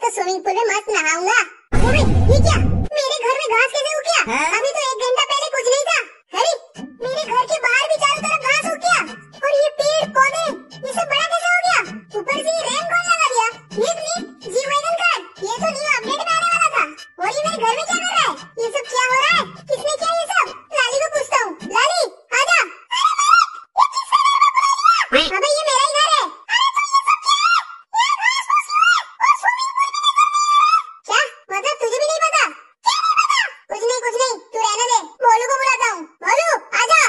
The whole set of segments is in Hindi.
तो स्विमिंग पूल में मस्त नहाऊंगा। ओ भाई, ये क्या? मेरे घर में घास कैसे उग गया? अभी तो 1 घंटा पहले कुछ नहीं था। अरे मेरे घर के बाहर भी चारों तरफ घास उग गया। और ये पेड़ पौधे ये सब बड़ा कैसे हो गया? ऊपर से ये रैम कौन लगा दिया? ये तो जी वैगन कार, ये तो न्यू अपडेट में आने वाला था। और ये मेरे घर में क्या कर रहा है? ये सब क्या हो रहा है? किसने किया ये सब? लाली को पूछता हूँ। लाली आजा। अबे ये मेरा ही घर है। क्या मतलब तुझे भी नहीं पता? कुछ नहीं तू रहने दे, भोलू को बुलाता हूँ। भोलू आजा।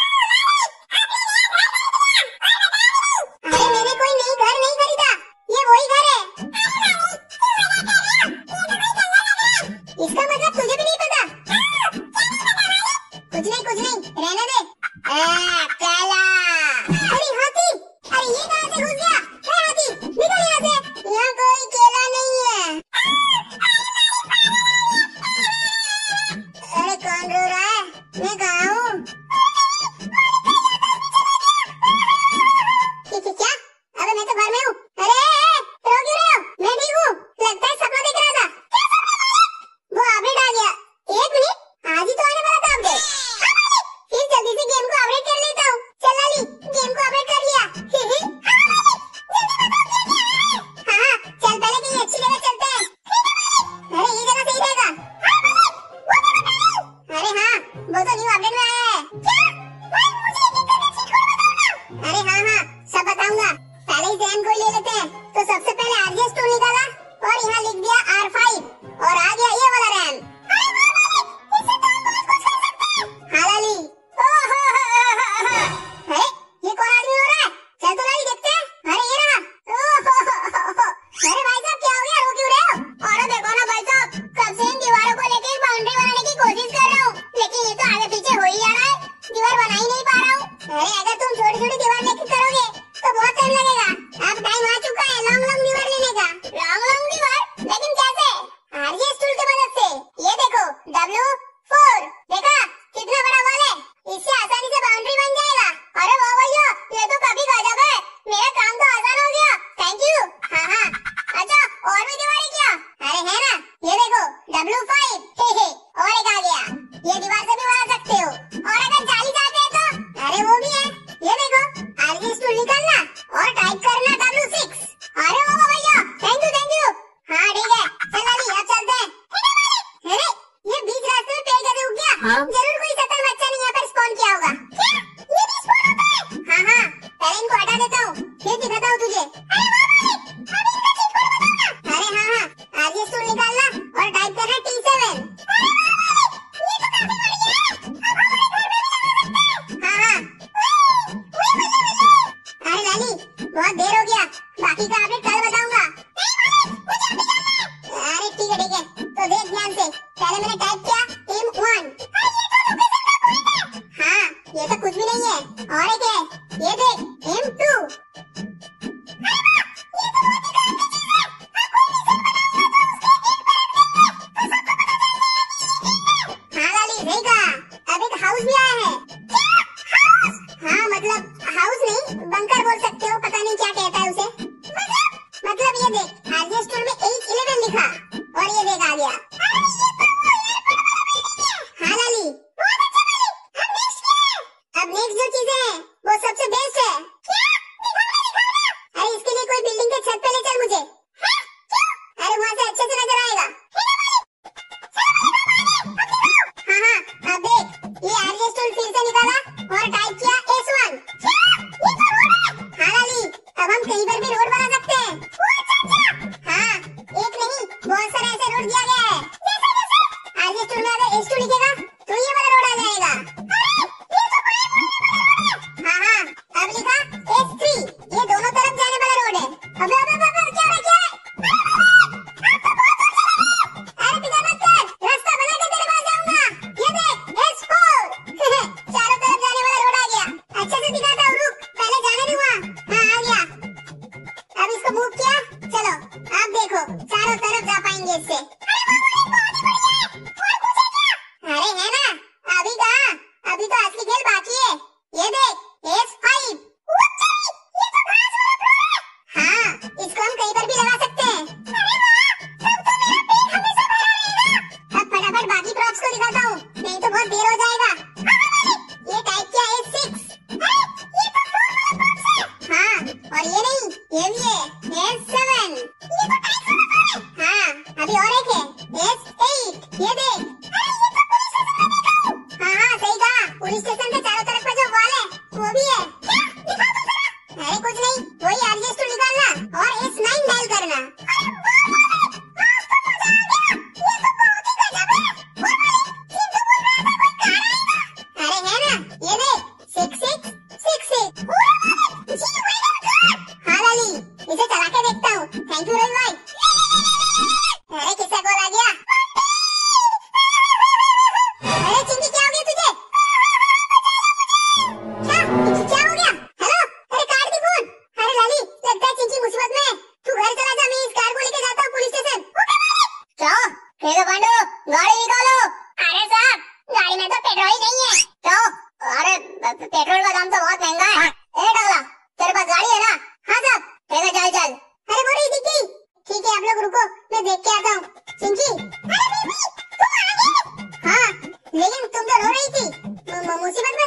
अरे मैंने कोई नई घर नहीं खरीदा, ये वही घर है। इसका मतलब तुझे भी नहीं पता? कुछ नहीं रहने दे। काला। अरे हाथी, अरे ये कहाँ से घुस गया? हाथी निकल यहाँ से, यहाँ कोई केला नहीं है। अरे कौन रो रहा है? मैं कहाँ हूँ? क्या? अबे मैं तो घर में हूँ। अरे रो क्यों रहे हो? मैं ठीक हूँ। लगता है सपना देख रहा था। वो अपडेट आ गया। 1 मिनट, आज ही तो आने वाला था अपडेट। फिर जल्दी से गेम को अपडेट कर लेता हूँ। चल लाली, गेम को अपडेट कर लिया। हाँ, चल पहले कहीं अच्छी जगह चलते हैं। अरे ये जगह सही रहेगा। अरे हाँ, वो तो न्यू अपडेट में आया है। अरे हाँ, सब बताऊंगा। पहले ही जैन को ले लेते हैं। तो सबसे पहले आरजीएस टूल निकाला और यहाँ लिख दिया R5 और आ गया ये वाला रैम। हाँ लाली। अरे ये कौन आदमी हो रहा है? चल तो लाली देखते हैं। अरे ये रहा। अरे भाई साहब क्या हो गया? रो क्यों रहे हो? और देखो ना भाई साहब, कब से इन दीवारों को लेके एक बाउंड्री बनाने की कोशिश कर रहा हूँ, लेकिन ये तो आगे पीछे हो ही जा रहा है। दीवार बना ही नहीं पा रहा हूँ। अरे अगर तुम छोटी छोटी दीवार लेके करोगे तो बहुत टाइम लगेगा। अब टाइम आ चुका है लॉन्ग दीवार लेने का। लॉन्ग दीवार? लेकिन कैसे? आरजीएस टूल की मदद से। ये देखो W4, देखा कितना बड़ा वॉल है? इससे आसानी से बाउंड्री बन जाएगा। अरे वाह भैया, ये तो काफी गजब है। मेरा काम तो आसान हो गया। Thank you. हाँ, अच्छा और भी दीवारें क्या? अरे है ना, ये देखो W5। और एक आ गया। ये दीवार से भी बना सकते हो। और अगर जाली चाहते हैं तो अरे वो भी है। ये देखो आरजीएस टूल निकालना और टाइप करना W6। अरे वाह भैया, थैंक यू। हाँ ठीक है, चल लाली अब चलते हैं। अरे ये बीच रास्ते में पेड़ कैसे उग गया? जरूर कोई शैतान बच्चा ने यहाँ पर स्पॉन किया होगा। ये भी स्पॉन होता है? हाँ, पहले इनको हटा देता हूँ, फिर दिखाता हूँ तुझे। अरे हाँ, आरजीएस टूल निकालना और टाइप करना T7। हाँ, अरे लाली बहुत देर हो गया, बाकी का अपडेट कल बताऊंगा। अरे ठीक है, तो देख ध्यान से। पहले मैंने टाइप किया M1। हाँ, ये तो कुछ भी नहीं है। और एक है, ये देख M2। हाँ लाली सही कहा, अब एक हाउस भी आया है। हाँ मतलब हाउस नहीं, बंकर बोल सकते हो, पता नहीं क्या कहता है उसे। मतलब ये देख आरजीएस टूल में H11 लिखा और ये देख आ गया। हाँ लाली, अब नेक्स्ट जो चीजें हैं वो सबसे बेस्ट है। अरे इसके लिए कोई बिल्डिंग के छत पे ले चल मुझे। अरे वहाँ से अच्छे से नजर आएगा। हाँ, अब देख ये आरजीएस टूल फिर से निकाला और टाइप किया S1। हाँ लाली, अब हम कहीं पर भी रोड बना सकते हैं। हाँ, एक नहीं बहुत सारे ऐसे रोड दिया गया है। आरजीएस टूल में अगर S2 लिखेगा तो ये वाला रोड आ जाएगा। हाँ, अब लिखा S3, ये दोनों तरफ जाने वाला रोड है। अबे क्या है? अरे पीछे मत कर, रास्ता बना के तेरे पास जाऊंगा। ये देख S4। चारों तरफ जाने वाला रोड आ गया। अच्छे से दिखाता हूँ, रुक पहले जाने दे वहाँ। हाँ आ गया, अब इसको मूव किया। चलो अब देखो चारों तरफ जा पाएंगे इससे। अरे है ना, अभी कहाँ, अभी तो असली खेल बाकी है। ये देख S5। हाँ, इसको हम कहीं पर भी लगा सकते हैं। ठीक है पांडू, गाड़ी निकालो। अरे साहब, गाड़ी में तो पेट्रोल ही नहीं है। क्यों? अरे पेट्रोल का दाम तो बहुत महंगा है। ए टकला, तेरे पास गाड़ी है ना? हाँ साहब। ठीक है, चल चल। अरे बोरी दिखी। ठीक है, आप लोग रुको, मैं देख के आता हूँ। चिंकी, अरे बेबी, तुम आ गई? हाँ, लेकिन तुम तो रो रही थी। मुसीबत